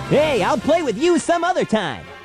Hey, I'll play with you some other time.